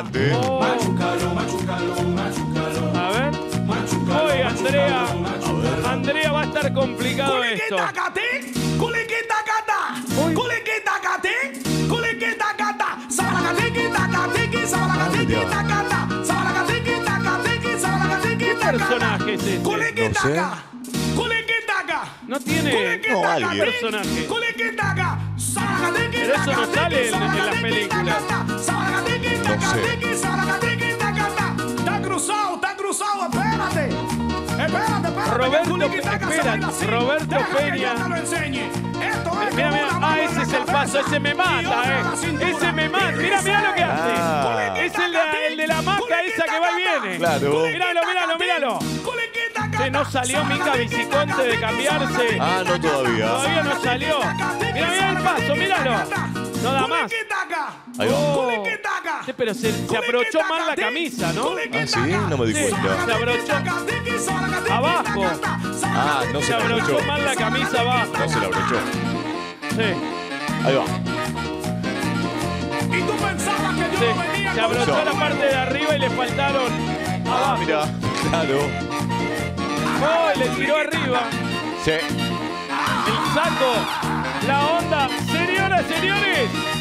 adelante. Oh. A ver. Hoy, Andrea. Andrea, va a estar complicado esto. ¿Qué personaje es ese? No sé. No tiene No, alguien. personaje. Pero eso no sale en las películas. No sé. Está cruzado, espérate. Roberto Peña. Mira, mira. Ah, ese es el paso. Ese me mata, Ese me mata. Mira, mira lo que hace. Ah. Es el de la maca esa que va y viene. Claro. Míralo. Sí, no salió Mica Viciconte de cambiarse. Ah, no todavía. Todavía no salió. Mira el paso, míralo. No da más. Ahí va. Oh. Sí, pero se abrochó mal la camisa, ¿no? Ah, sí, no me di Sí, cuenta. se abrochó abajo. Ah, no Se se la abrochó abrochó. mal la camisa abajo. No se la abrochó. Sí, Ahí va. sí. Se abrochó la parte de arriba y le faltaron Ah, abajo. mira. Claro. Oh, y le tiró arriba. Sí. El saco. La onda. Señoras, señores.